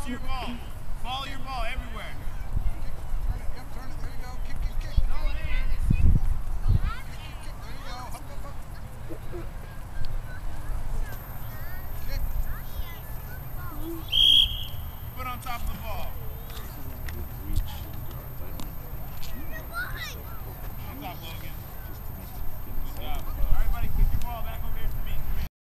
to your ball. Follow your ball everywhere. Yep, turn it. There you go. Kick, kick, kick.